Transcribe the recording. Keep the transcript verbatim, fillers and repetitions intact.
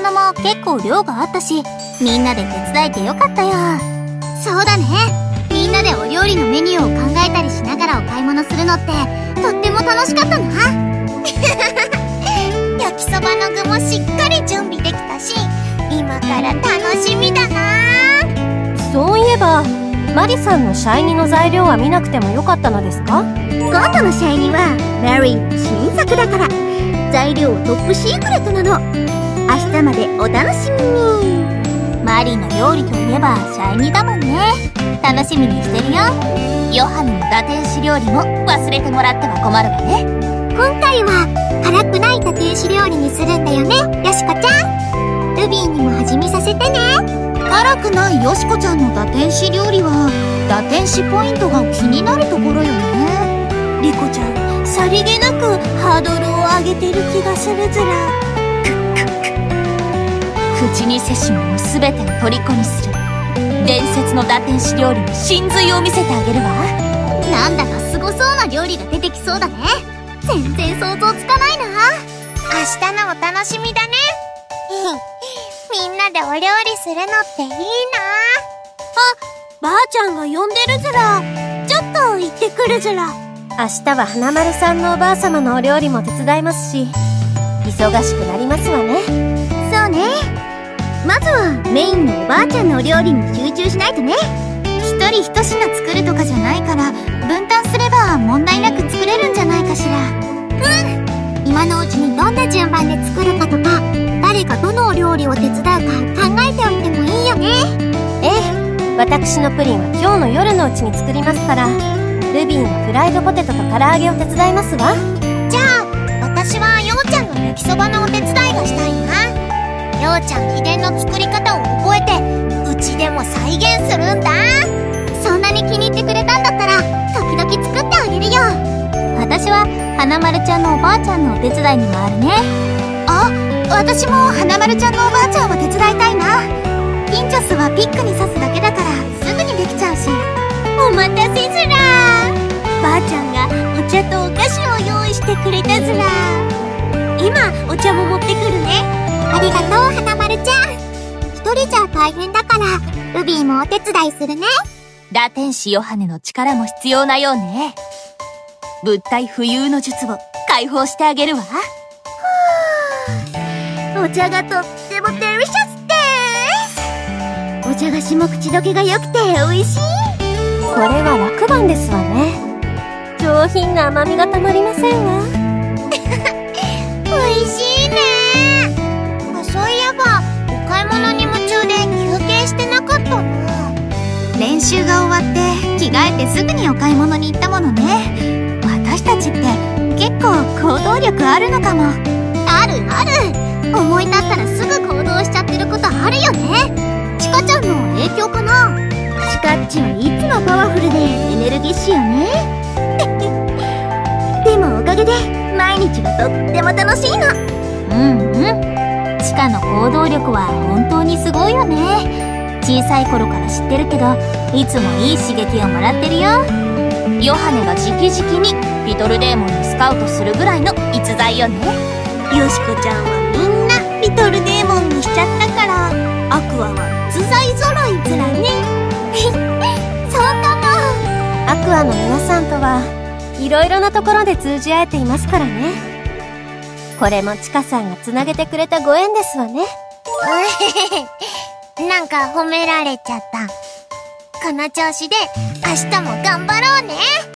花も結構量があったし、みんなで手伝えてよかったよ。そうだね。みんなでお料理のメニューを考えたりしながらお買い物するのってとっても楽しかったな。焼きそばの具もしっかり準備できたし、今から楽しみだな。 そういえばマリさんのシャイニの材料は見なくてもよかったのですか？ 今度のシャイニはマリーの新作だから、材料トップシークレットなの。明日までお楽しみに。 マリの料理といえばシャイニだもんね。楽しみにしてるよ。ヨハネの打天使料理も忘れてもらっては困るわね。 今回は辛くない打天使料理にするんだよね、よしこちゃん。ルビーにも味見させてね。 辛くないよしこちゃんの打天使料理は打天使ポイントが気になるところよね。リコちゃん、さりげなくハードルを上げてる気がするずら。口にせしもの全てを虜にする伝説の打天使料理の真髄を見せてあげるわ。なんだかすごそうな料理が出てきそうだね。全然想像つかないな。 明日のお楽しみだね。みんなでお料理するのっていいな。あ、 ばあちゃんが呼んでるずら。ちょっと行ってくるずら。明日は花丸さんのおばあ様のお料理も手伝いますし、忙しくなりますわね。 そうね。まずはメインのおばあちゃんのお料理に集中しないとね。 一人一品作るとかじゃないから分担すれば問題なく作れるんじゃないかしら。 うん。今のうちにどんな順番で作るかとか、誰がどのお料理を手伝うか考えておいてもいいよね。 ええ、私のプリンは今日の夜のうちに作りますから、ルビーのフライドポテトと唐揚げを手伝いますわ。 じゃあ私はようちゃんの焼きそばのお手伝いがしたいな。ようちゃん秘伝の作り方を覚えてうちでも再現するんだ。そんなに気に入ってくれたんだったら時々作ってあげるよ。 私は花丸ちゃんのおばあちゃんのお手伝いに回るね。あ、私も花丸ちゃんのおばあちゃんを手伝いたいな。ピンチョスはピックに刺すだけだからすぐにできちゃうし。 お待たせずら。 ばあちゃんがお茶とお菓子を用意してくれたずら。今お茶も持ってくるね。 ありがとう花丸ちゃん。一人じゃ大変だからルビーもお手伝いするね。 打天使ヨハネの力も必要なようね。物体浮遊の術を解放してあげるわ。 お茶がとってもデリシャスです。お茶菓子も口どけが良くて美味しい。 これは落番ですわね。上品な甘みがたまりませんわ。 美味しいね。あ、そういえばお買い物に夢中で休憩してなかったな。 練習が終わって着替えてすぐにお買い物に行ったものね。私たちって結構行動力あるのかも。 あるある。思い立ったらすぐ行動しちゃってることあるよね。チカちゃんの影響かな。チカッチはいつもパワフルでエネルギッシュよね。でもおかげで毎日がとっても楽しいの。 うんうん。チカの行動力は本当にすごいよね。小さい頃から知ってるけどいつもいい刺激をもらってるよ。ヨハネが直々にリトルデーモンにスカウトするぐらいの逸材よね。 よしこちゃんはみんなリトルデーモンにしちゃったから、アクアは逸材揃いずらね。 そうかも。 アクアの皆さんとはいろいろなところで通じ合えていますからね。これもチカさんがつなげてくれたご縁ですわね。 なんか褒められちゃった。この調子で明日も頑張ろうね。